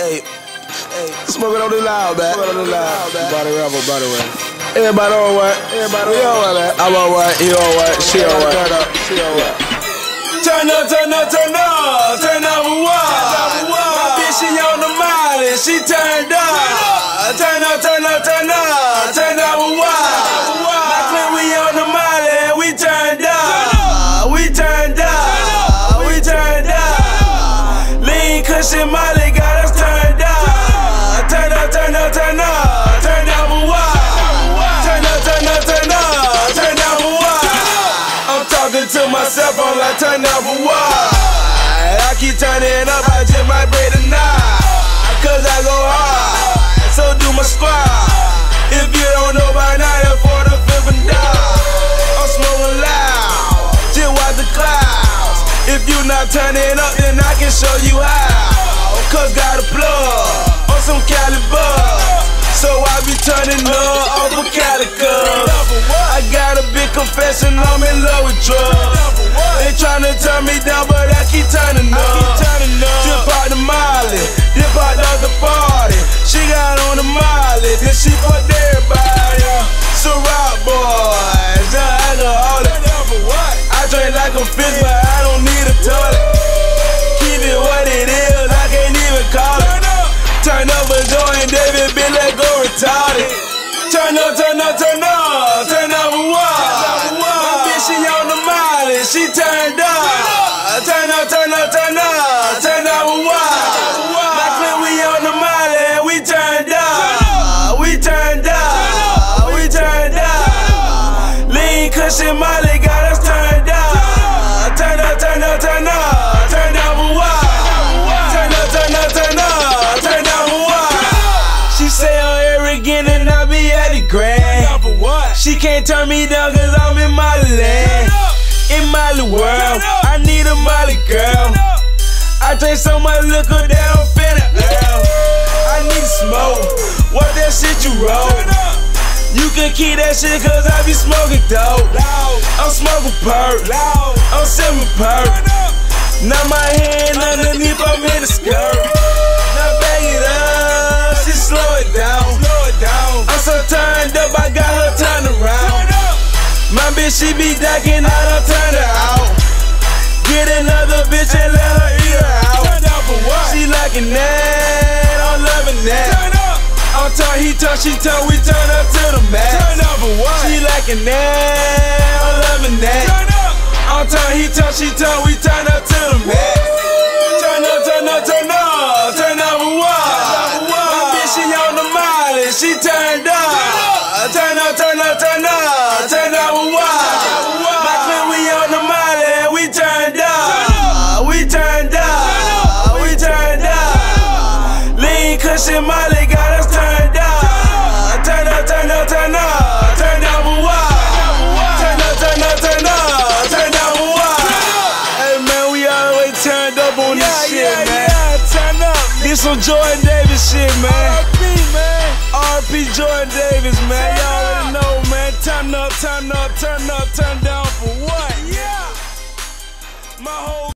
Hey, smoking on the loud, man. Smoking on the loud, man. By the rebel, by the way. Everybody on what? Everybody on what, man? I'm on what? He on what? She on what? Turn up, she on what? Turn up, turn up, turn up. Turn up for what? My bitch, she on the miley. She turned up. Turn up, turn up, turn up. Turn up for what? My clique, we on the miley. We turned up. We turned up. We turned up. Lean cushion Molly got us turned up. Turn up, turn up, turn up. Turn up for what? Turn up, turn up, turn up. Turn up for what? I'm talking to myself, I'm like, turn up for what? I keep turning up, I just might break the knot. Cause I go hard, so do my squad. If you don't know by now, that's for the fifth and dog. I'm smoking loud, just watch the clouds. If you not turning up, then I can show you how. Cause got a plug on some Cali buzz, so I be turning up off a Cali Cub. I got a big confession, I'm in love with drugs. They tryna turn me down, but I keep turning up. Dip out the Molly, dip out the party. She got on the Molly, then she fucked everybody. So rock boys, alcoholic. I drink like a fish, but I don't need a toilet. Keep it what it is, I can't even call it. Turn up a joint, David, be let go retarded. Turn up, turn up, turn up. Turn up for what? My bitch, she on the Molly, she turned up. Turn up, turn up, turn up. Turn up for what? My clique, we on the Molly, we turned up. We turned up. We turned up. Lean cushion Molly got us turned up. Turn up, turn up, turn up. Turn up for what? Turn up, turn up, turn up. Turn up for what? She say I'm arrogant and I be at the grand. She can't turn me down cause I'm in Molly land. In Molly world, I need a Molly girl. I drink so much liquor that I'm finna earl. I need smoke, what that shit you roll? You can keep that shit cause I be smoking dope. I'm smoking perk, I'm sipping perk. Now my hand underneath, I'm in the skirt. Now bag it up, she slow it down. I'm so turned up, I got her turned around. My bitch, she be ducking, I done turned her out. Get another bitch and let her eat her out. She liking that, I'm loving that. I'm turn, he turn, she turn, we turn up to the max. She liking that, I'm loving that. I'm turn, he turn, she turn, we turn up to the max. Turn up, turn up, turn up. Turn up for what? My bitch, she on the Molly, she turned up. Turn up, turn up, turn up. Turn up for what? My clique, we on the Molly, we turned up. We turned up. We turned up. Lean cushion Molly got us turned up. Turn up, turn up, turn up. Turn up for what? Turn up, turn up, turn up. Turn up for what? Hey man, we always turned up on this shit, man. Turn up. This some Jordan Davis shit, man. R.P. Jordan Davis, man. Y'all already know, man. Turn up, turn up, turn up, turn down for what? Yeah. My whole